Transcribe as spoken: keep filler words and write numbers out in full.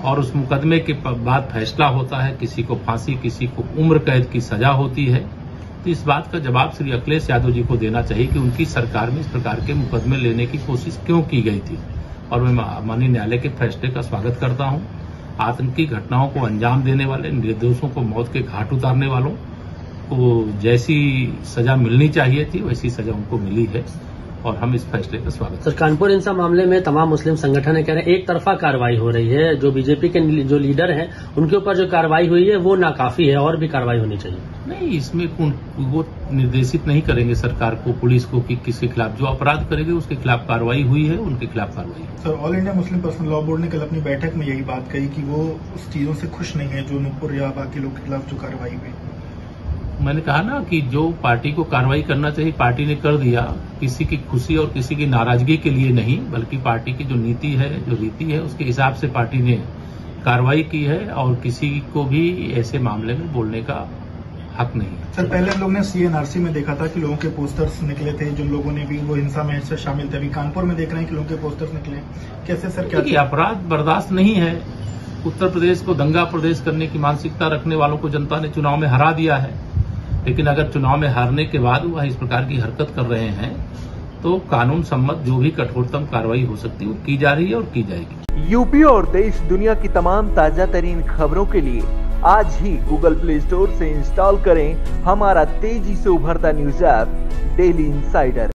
और उस मुकदमे के बाद फैसला होता है, किसी को फांसी, किसी को उम्र कैद की सजा होती है। तो इस बात का जवाब श्री अखिलेश यादव जी को देना चाहिए कि उनकी सरकार में इस प्रकार के मुकदमे लेने की कोशिश क्यों की गई थी। और मैं माननीय न्यायालय के फैसले का स्वागत करता हूं। आतंकी घटनाओं को अंजाम देने वाले, निर्दोषों को मौत के घाट उतारने वालों को जैसी सजा मिलनी चाहिए थी वैसी सजा उनको मिली है और हम इस फैसले का स्वागत करते हैं। सर, कानपुर हिंसा मामले में तमाम मुस्लिम संगठन है कह रहे हैं एक तरफा कार्रवाई हो रही है। जो बीजेपी के जो लीडर हैं उनके ऊपर जो कार्रवाई हुई है वो नाकाफी है और भी कार्रवाई होनी चाहिए। नहीं, इसमें वो निर्देशित नहीं करेंगे सरकार को, पुलिस को कि किसके खिलाफ जो अपराध करेंगे उसके खिलाफ कार्रवाई हुई है, उनके खिलाफ कार्रवाई। Sir, all India Muslim personal law board ने कल अपनी बैठक में यही बात कही कि वो उस चीजों से खुश नहीं है जो नूपुर या बाकी लोग के खिलाफ जो कार्रवाई हुई। मैंने कहा ना कि जो पार्टी को कार्रवाई करना चाहिए पार्टी ने कर दिया। किसी की खुशी और किसी की नाराजगी के लिए नहीं, बल्कि पार्टी की जो नीति है, जो रीति है, उसके हिसाब से पार्टी ने कार्रवाई की है और किसी को भी ऐसे मामले में बोलने का हक नहीं है। सर, पहले हम लोग ने सीएनआरसी में देखा था कि लोगों के पोस्टर्स निकले थे, जिन लोगों ने भी वो हिंसा में शामिल थे। अभी कानपुर में देख रहे हैं कि लोगों के पोस्टर्स निकले। कैसे सर, क्या अपराध बर्दाश्त नहीं है। उत्तर प्रदेश को दंगा प्रदेश करने की मानसिकता रखने वालों को जनता ने चुनाव में हरा दिया है, लेकिन अगर चुनाव में हारने के बाद वह इस प्रकार की हरकत कर रहे हैं तो कानून सम्मत जो भी कठोरतम कार्रवाई हो सकती है वो की जा रही है और की जाएगी। यूपी और देश दुनिया की तमाम ताजा तरीन खबरों के लिए आज ही गूगल प्ले स्टोर से इंस्टॉल करें हमारा तेजी से उभरता न्यूज ऐप डेली इंसाइडर।